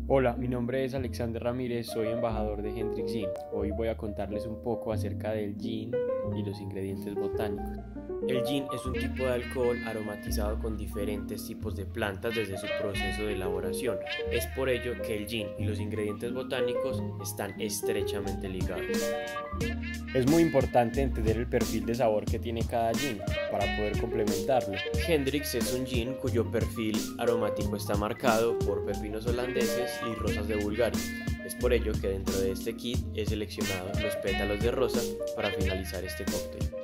Hola, mi nombre es Alexander Ramírez, soy embajador de Hendrix Gin. Hoy voy a contarles un poco acerca del gin y los ingredientes botánicos. El gin es un tipo de alcohol aromatizado con diferentes tipos de plantas desde su proceso de elaboración. Es por ello que el gin y los ingredientes botánicos están estrechamente ligados. Es muy importante entender el perfil de sabor que tiene cada gin para poder complementarlo. Hendrix es un gin cuyo perfil aromático está marcado por pepinos holandeses y rosas de Bulgaria. Es por ello que dentro de este kit he seleccionado los pétalos de rosa para finalizar este cóctel.